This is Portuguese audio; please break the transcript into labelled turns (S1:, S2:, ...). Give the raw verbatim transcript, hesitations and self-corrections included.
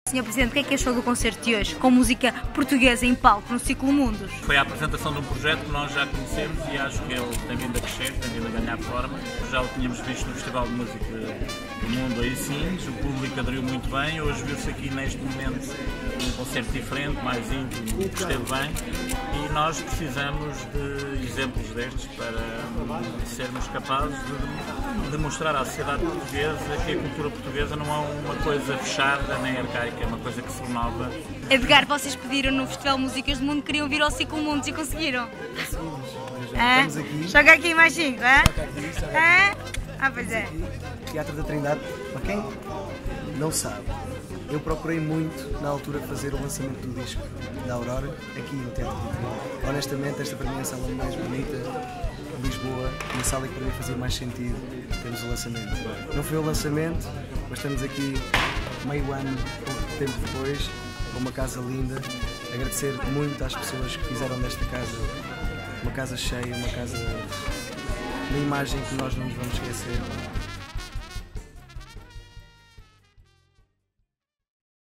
S1: senhor Presidente, o que é que achou do concerto de hoje, com música portuguesa em palco no Ciclo Mundos?
S2: Foi a apresentação de um projeto que nós já conhecemos e acho que ele tem vindo a crescer, tem vindo a ganhar forma. Já o tínhamos visto no Festival de Música do Mundo, aí sim, o público aderiu muito bem. Hoje viu-se aqui neste momento um concerto diferente, mais íntimo, que esteve bem. E nós precisamos de exemplos destes para sermos capazes de demonstrar à sociedade portuguesa que a cultura portuguesa não é uma coisa fechada nem arcaica, é uma coisa que se renova.
S1: Edgar, vocês pediram no Festival de Músicas do Mundo, queriam vir ao Ciclo Mundos e conseguiram?
S3: Conseguimos, já
S1: Ah?
S3: estamos aqui.
S1: Joga aqui mais cinco, é?
S3: Joga aqui, joga aqui.
S1: Ah? Ah, pois é.
S3: Teatro da Trindade, para quem não sabe, eu procurei muito na altura fazer o lançamento do disco da Aurora aqui no Teatro da Trindade. Honestamente, esta para mim é a sala mais bonita de Lisboa, uma sala que para mim fazia mais sentido termos o lançamento. Não foi o lançamento, mas estamos aqui meio ano, pouco tempo depois, com uma casa linda. Agradecer muito às pessoas que fizeram desta casa uma casa cheia, uma casa, uma imagem que nós não nos vamos esquecer.